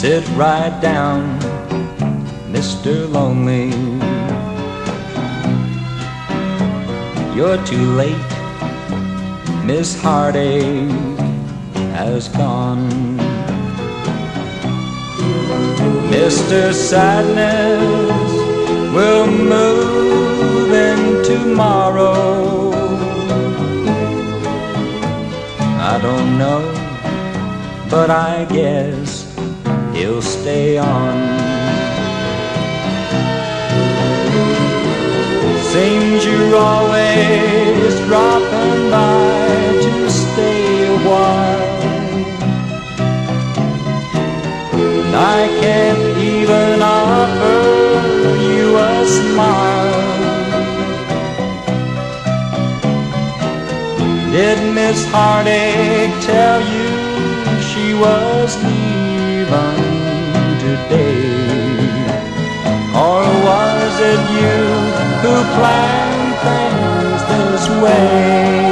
Sit right down, Mr. Lonely. You're too late, Miss Heartache has gone. Mr. Sadness will move in tomorrow. I don't know, but I guess he'll stay on. Seems you're always dropping by to stay a while. And I can't even offer you a smile. Did Miss Heartache tell you she was leaving today? Or was it you who planned things this way?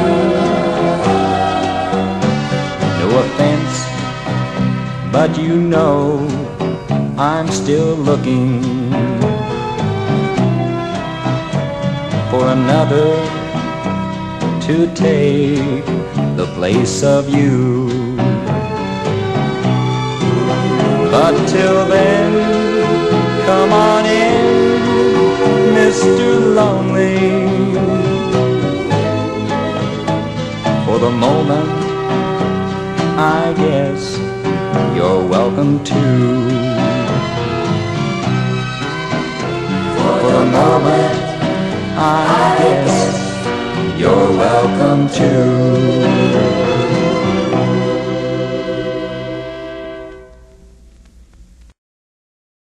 No offense, but you know I'm still looking for another to take the place of you. But till then, come on in, Mr. Lonely. For the moment, I guess you're welcome to. For the moment, I guess you're welcome to.